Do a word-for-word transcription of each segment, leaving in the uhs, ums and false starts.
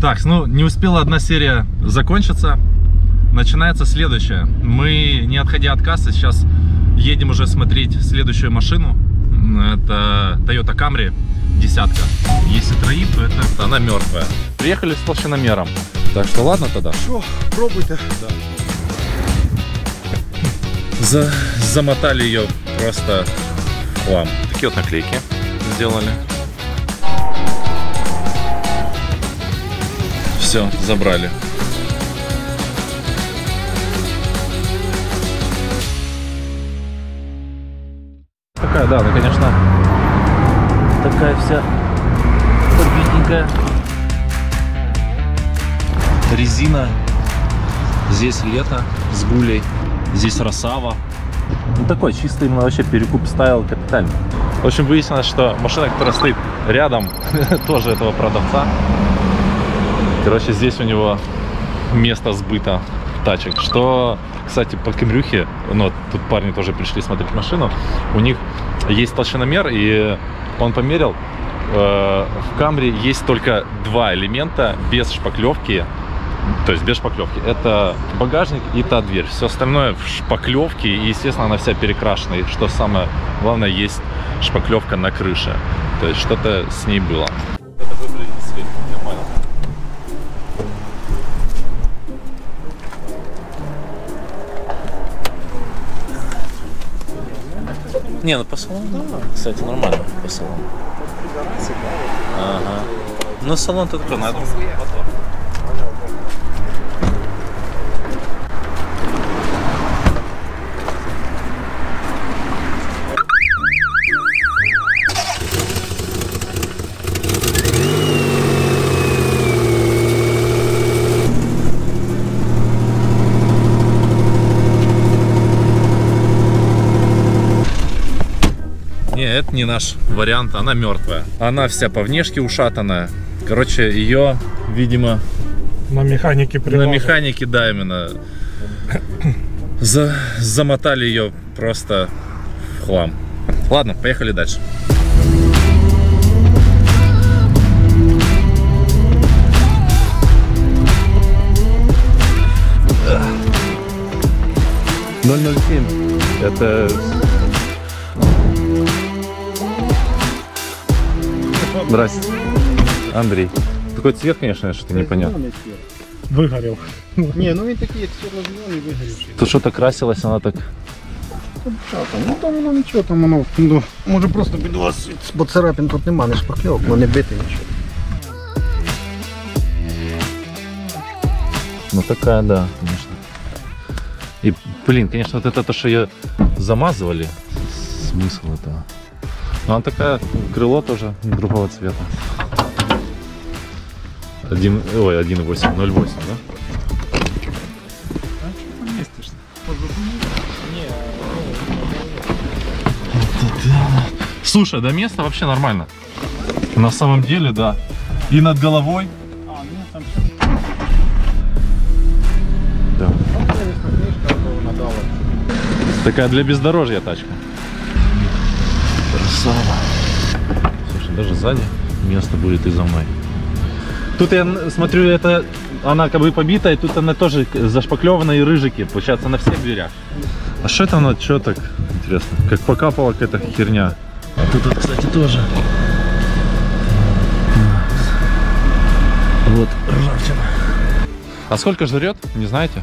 Так, ну не успела одна серия закончиться. Начинается следующая. Мы, не отходя от кассы, сейчас едем уже смотреть следующую машину. Это Toyota Camry десятка. Если троим, то это она мертвая. Приехали с толщиномером. Так что ладно тогда. Что, пробуйте. Да. За, замотали ее просто в хлам. Такие вот наклейки сделали. Все, забрали. Такая, да, ну конечно, такая вся побитненькая. Резина. Здесь лето с гулей. Здесь Росава. Ну такой чистый именно вообще перекуп стайл капитальный. В общем, выяснилось, что машина, которая стоит рядом, тоже этого продавца. Короче, здесь у него место сбыта тачек. Что, кстати, по Камрюхе, ну, тут парни тоже пришли смотреть машину, у них есть толщиномер, и он померил. Э, в Камри есть только два элемента без шпаклевки, то есть без шпаклевки. Это багажник и та дверь. Все остальное в шпаклевке, и, естественно, она вся перекрашена. И что самое главное, есть шпаклевка на крыше. То есть что-то с ней было. Это выглядит свет, я понял. Не, ну по салону, да. Кстати, нормально по салону. Ага. Ну салон-то такой, надо. Это не наш вариант, она мертвая. Она вся по внешке ушатанная. Короче, ее, видимо, на механике на механике, да, именно за, замотали ее просто в хлам. Ладно, поехали дальше. ноль ноль семь. Это здрасте, Андрей. Такой цвет, конечно, что-то непонятно. Выгорел. Не, ну він такий, як світло-зелений, вигорівший. Тут что-то красилось, она так... Ну там воно нічого, там воно, ну, може просто під вас, бо царапин тут нема, не шпакльовок, но не бити нічого. Ну такая, да, конечно. И, блин, конечно, вот это то, что ее замазывали, смысл этого. Но она такая, крыло тоже другого цвета. один, ой, один и восемь, ноль восемь, да? Слушай, до места вообще нормально. На самом деле, да. И над головой. Да. Такая для бездорожья тачка. Красава. Слушай, даже сзади место будет и за мной. Тут я смотрю, это она как бы побита, и тут она тоже зашпаклевана и рыжики, получается, на всех дверях. А что это она, что так интересно? Как покапала какая-то херня. А тут, тут, кстати, тоже. Вот ржавчина. А сколько жрет, не знаете?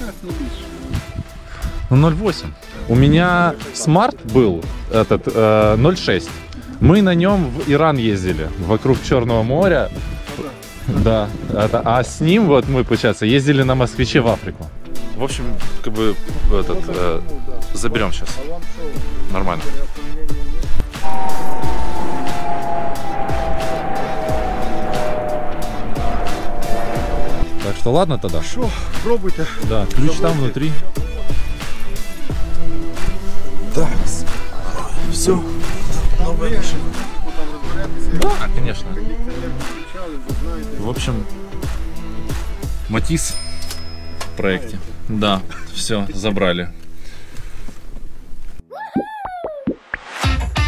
Ну, ноль восемь. У меня смарт был этот э, ноль шесть. Мы на нем в Иран ездили, вокруг Черного моря. Да, это, а с ним вот мы, получается, ездили на москвиче в Африку. В общем, как бы этот э, заберем сейчас. Нормально. Так что ладно тогда. Что, пробуйте. Да, ключ там внутри. Так, все. Новая машина. Да, конечно. В общем, Матис в проекте. Да, все, забрали.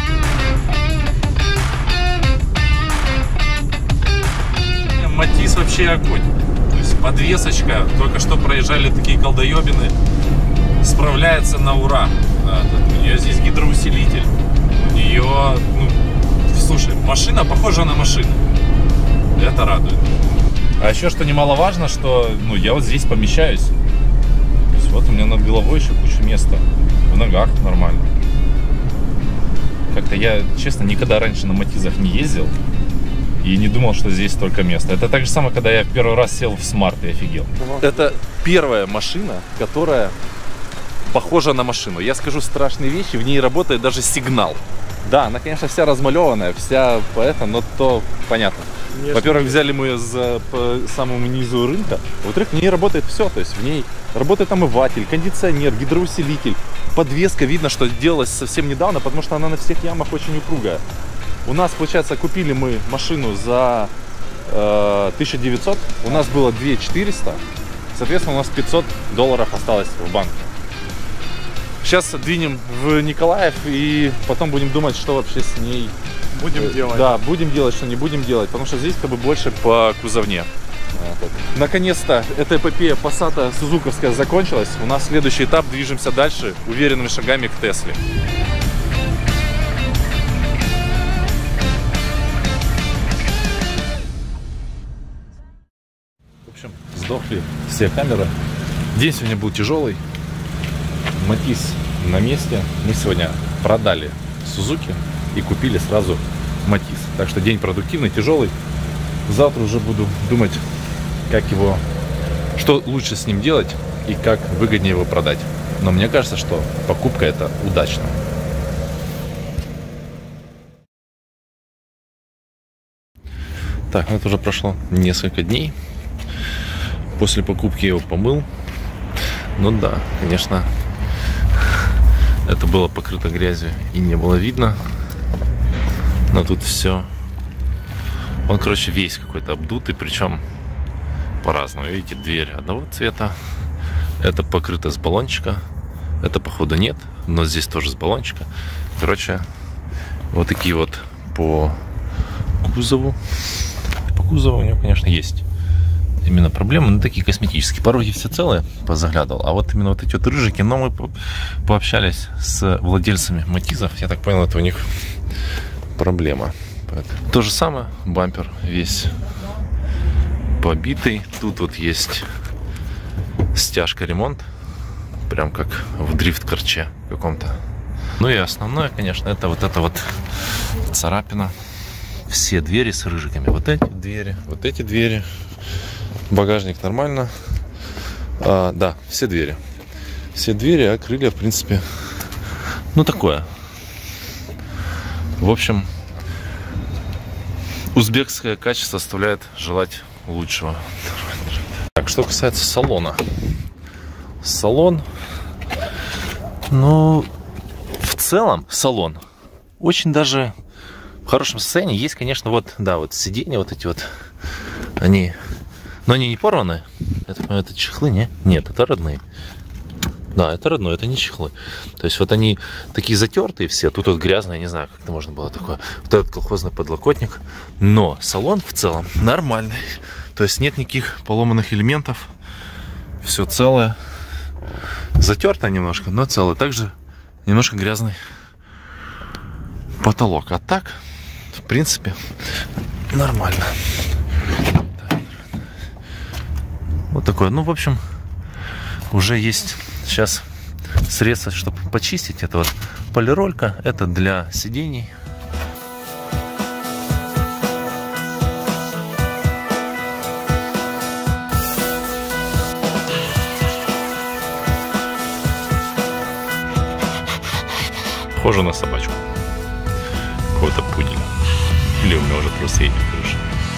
Матис вообще вообще огонь. То есть подвесочка, только что проезжали такие колдоебины, справляется на ура. У нее здесь гидроусилитель. У нее, ну, слушай, машина похожа на машину. Это радует. А еще, что немаловажно, что, ну, я вот здесь помещаюсь. То есть вот у меня над головой еще куча места. В ногах нормально. Как-то я, честно, никогда раньше на Матизах не ездил. И не думал, что здесь столько места. Это так же самое, когда я первый раз сел в Смарт и офигел. Это первая машина, которая похожа на машину. Я скажу страшные вещи, в ней работает даже сигнал. Да, она, конечно, вся размалеванная, вся по этому, но то понятно. Во-первых, взяли мы ее за, по самому низу рынка. Во-вторых, в ней работает все. То есть в ней работает омыватель, кондиционер, гидроусилитель, подвеска. Видно, что делалась совсем недавно, потому что она на всех ямах очень упругая. У нас, получается, купили мы машину за э, тысячу девятьсот. У нас было две тысячи четыреста. Соответственно, у нас пятьсот долларов осталось в банке. Сейчас двинем в Николаев и потом будем думать, что вообще с ней будем делать. Да, будем делать, что не будем делать, потому что здесь как бы больше по кузовне. Наконец-то эта эпопея Passat сузуковская закончилась. У нас следующий этап, движемся дальше уверенными шагами к Тесле. В общем, сдохли все камеры. День сегодня был тяжелый. Матиз на месте. Мы сегодня продали Сузуки и купили сразу Матиз. Так что день продуктивный, тяжелый. Завтра уже буду думать, как его, что лучше с ним делать и как выгоднее его продать. Но мне кажется, что покупка эта удачная. Так, ну это уже прошло несколько дней. После покупки я его помыл. Ну да, конечно, это было покрыто грязью и не было видно. Но тут все. Он, короче, весь какой-то обдутый, причем по-разному. Видите, дверь одного цвета. Это покрыто с баллончика. Это, походу, нет, но здесь тоже с баллончика. Короче, вот такие вот по кузову. По кузову у него, конечно, есть именно проблемы, но такие косметические. Пороги все целые, позаглядывал. А вот именно вот эти вот рыжики, но мы пообщались с владельцами Матизов. Я так понял, это у них проблема. То же самое, бампер весь побитый. Тут вот есть стяжка, ремонт. Прям как в дрифт-карче каком-то. Ну и основное, конечно, это вот эта вот царапина. Все двери с рыжиками. Вот эти двери, вот эти двери. Багажник нормально. А, да, все двери. Все двери, а крылья, в принципе, ну такое. В общем, узбекское качество оставляет желать лучшего. Так, что касается салона. Салон, ну, в целом салон очень даже в хорошем состоянии. Есть, конечно, вот, да, вот сиденья вот эти вот, они, но они не порваны. Это, это чехлы, не? Нет, это родные. Да, это родной, это не чехлы. То есть вот они такие затертые все, тут вот грязные, не знаю, как это можно было такое. Вот этот колхозный подлокотник. Но салон в целом нормальный. То есть нет никаких поломанных элементов. Все целое. Затерто немножко, но целое. Также немножко грязный потолок. А так, в принципе, нормально. Вот такое. Ну, в общем, уже есть сейчас средства, чтобы почистить. Это вот полиролька. Это для сидений. Похоже на собачку. Какого-то пуделя. Или у меня уже просто едет крыша.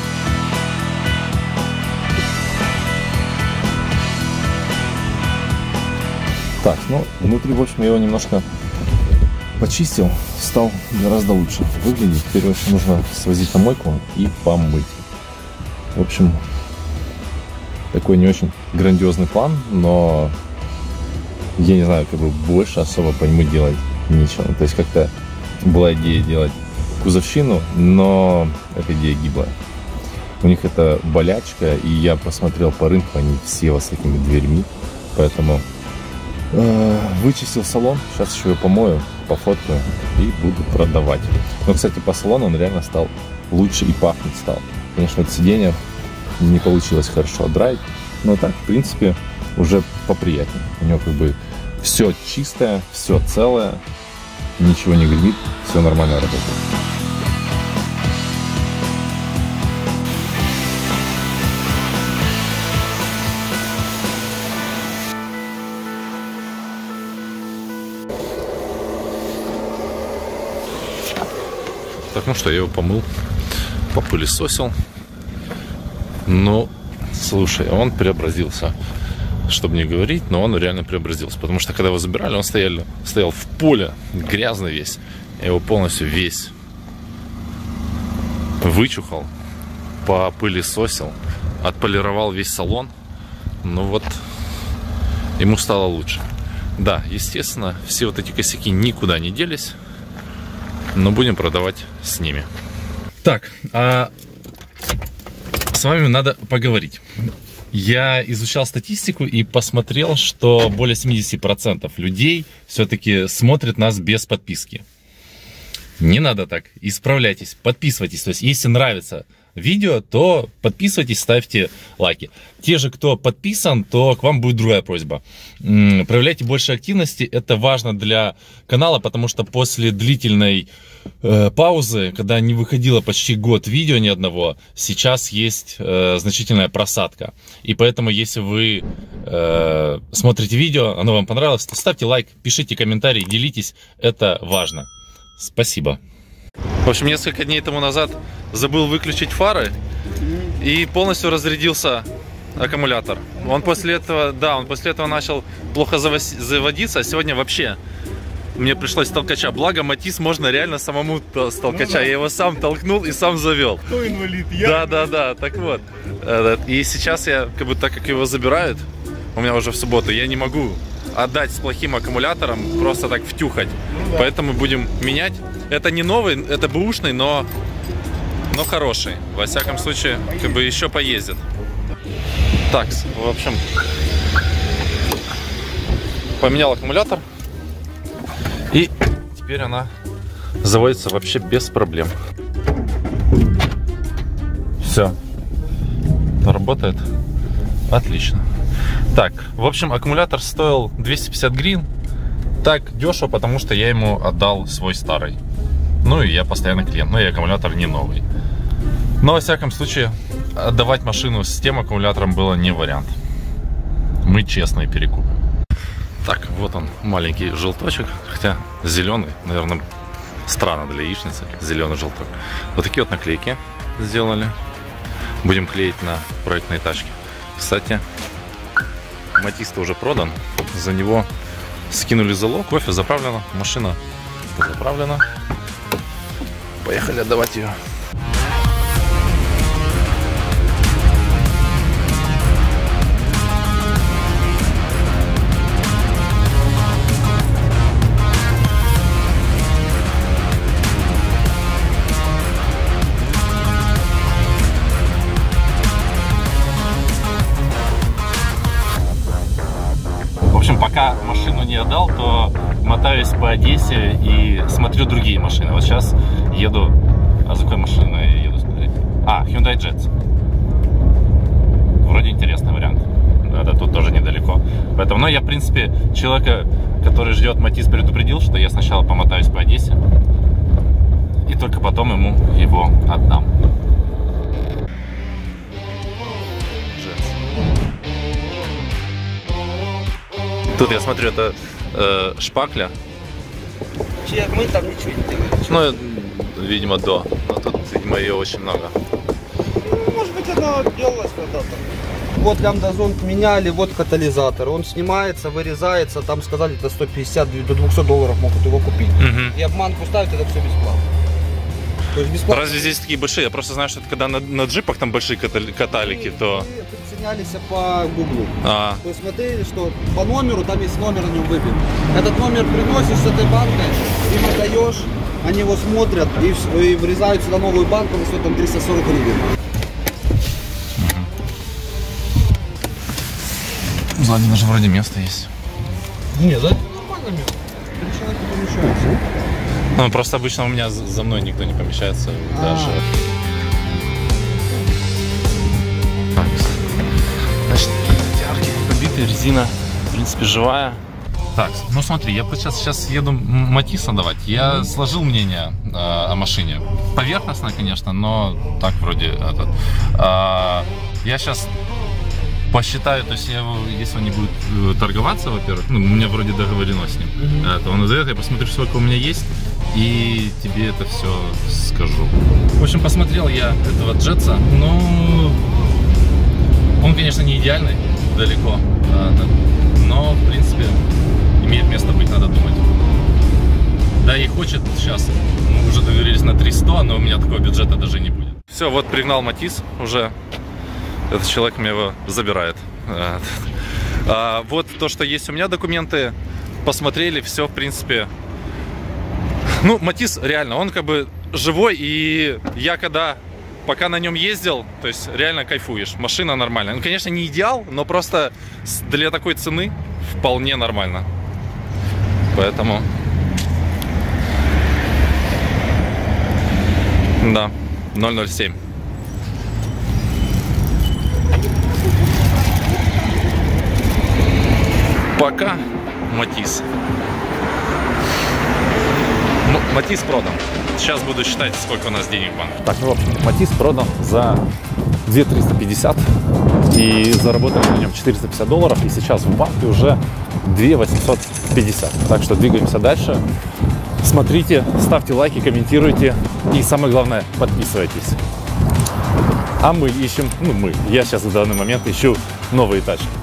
Так, ну, внутри, в общем, я его немножко почистил. Стал гораздо лучше выглядеть. Теперь, в общем, нужно свозить на мойку и помыть. В общем, такой не очень грандиозный план, но я не знаю, как бы больше особо по нему делать ничего. То есть как-то была идея делать кузовщину, но эта идея гиблая. У них это болячка, и я посмотрел по рынку, они все вот с такими дверьми. Поэтому э, вычистил салон, сейчас еще его помою, пофоткаю и буду продавать. Но, кстати, по салону он реально стал лучше и пахнуть стал. Конечно, это сиденье не получилось хорошо отдраить, но так, в принципе, уже поприятнее. У него как бы все чистое, все целое, ничего не гремит, все нормально работает. Так, ну что, я его помыл, попылесосил. Ну, слушай, он преобразился. Чтобы не говорить, но он реально преобразился. Потому что, когда его забирали, он стоял, стоял в поле, грязный весь. Я его полностью весь вычухал, попылесосил, отполировал весь салон. Ну вот, ему стало лучше. Да, естественно, все вот эти косяки никуда не делись. Но будем продавать с ними. Так, а с вами надо поговорить. Я изучал статистику и посмотрел, что более семидесяти процентов людей все-таки смотрят нас без подписки. Не надо так. Исправляйтесь, подписывайтесь. То есть, если нравится видео, то подписывайтесь, ставьте лайки. Те же, кто подписан, то к вам будет другая просьба. Проявляйте больше активности. Это важно для канала, потому что после длительной э, паузы, когда не выходило почти год видео ни одного, сейчас есть э, значительная просадка. И поэтому, если вы э, смотрите видео, оно вам понравилось, то ставьте лайк, пишите комментарии, делитесь. Это важно. Спасибо. В общем, несколько дней тому назад забыл выключить фары и полностью разрядился аккумулятор. Он после этого, да, он после этого начал плохо заводиться, а сегодня вообще мне пришлось с толкача. Благо, Матис можно реально самому с толкача. Ну, да. Я его сам толкнул и сам завел. Кто инвалид? Я да, инвалид. да, да, так вот. И сейчас я, как бы, так как его забирают, у меня уже в субботу, я не могу отдать с плохим аккумулятором, просто так втюхать. Ну, да. Поэтому будем менять. Это не новый, это бэушный, но, но хороший. Во всяком случае, как бы еще поездит. Так, в общем, поменял аккумулятор. И теперь она заводится вообще без проблем. Все. Работает отлично. Так, в общем, аккумулятор стоил двести пятьдесят гривен. Так дешево, потому что я ему отдал свой старый. Ну и я постоянный клиент, но и аккумулятор не новый. Но во всяком случае, отдавать машину с тем аккумулятором было не вариант. Мы честные перекупы. Так, вот он, маленький желточек, хотя зеленый, наверное, странно для яичницы, зеленый желток. Вот такие вот наклейки сделали. Будем клеить на проектные тачки. Кстати, Матис-то уже продан, за него скинули залог, кофе заправлено, машина заправлена. Поехали отдавать ее. В общем, пока машину не отдал, то мотаюсь по Одессе и смотрю другие машины. Вот сейчас еду... А за какой машиной я еду смотреть? А, Hyundai Getz. Вроде интересный вариант. Да, тут тоже недалеко. Поэтому, ну, я, в принципе, человека, который ждет Матис, предупредил, что я сначала помотаюсь по Одессе. И только потом ему его отдам. Тут я смотрю, это э, шпакля. Чек, мы там ничего не делаем. Ну, видимо, до. Но тут, видимо, ее очень много. Ну, может быть, она делалась когда-то. Вот лямбда-зонт меняли, вот катализатор. Он снимается, вырезается. Там сказали, до сто пятьдесят до двухсот долларов могут его купить. Угу. И обманку ставят, это все бесплатно. То есть бесплатно. Разве здесь такие большие? Я просто знаю, что это когда на, на джипах там большие каталики, мы, то... Мы приценялись по гуглу. А. То есть смотрели, что по номеру, там есть номер на нем выбит. Этот номер приносишь с этой банкой, им отдаешь, они его смотрят и, и врезают сюда новую банку, на стоит там триста сорок гривен. Сзади даже вроде место есть. Не, да? Нормально место. Три человека помещаются. Ну, просто обычно у меня за мной никто не помещается. Даже. Так. Значит, арки побитые, резина, в принципе, живая. Так, ну смотри, я сейчас, сейчас еду Матис отдавать. Я mm-hmm. сложил мнение э, о машине. Поверхностно, конечно, но так вроде этот. Э, я сейчас посчитаю, то есть я его, если он не будет торговаться, во-первых, ну, у меня вроде договорено с ним, mm-hmm. то он назовет, я посмотрю, сколько у меня есть, и тебе это все скажу. В общем, посмотрел я этого Джетса, но он, конечно, не идеальный, далеко, но, в принципе, имеет место быть, надо думать. Да и хочет сейчас, мы уже договорились на триста, но у меня такого бюджета даже не будет. Все, вот пригнал Матис уже. Этот человек мне его забирает. А, вот то, что есть у меня документы. Посмотрели, все, в принципе. Ну, Матис реально, он как бы живой. И я когда, пока на нем ездил, то есть реально кайфуешь. Машина нормальная. Ну, конечно, не идеал, но просто для такой цены вполне нормально. Поэтому... Да, ноль ноль семь. Пока Матис. Матис продан. Сейчас буду считать, сколько у нас денег в банке. Так, ну в общем, Матис продан за две тысячи триста пятьдесят. И заработали на нем четыреста пятьдесят долларов. И сейчас в банке уже две тысячи восемьсот пятьдесят. Так что двигаемся дальше. Смотрите, ставьте лайки, комментируйте. И самое главное, подписывайтесь. А мы ищем, ну мы, я сейчас в данный момент ищу новые тачки.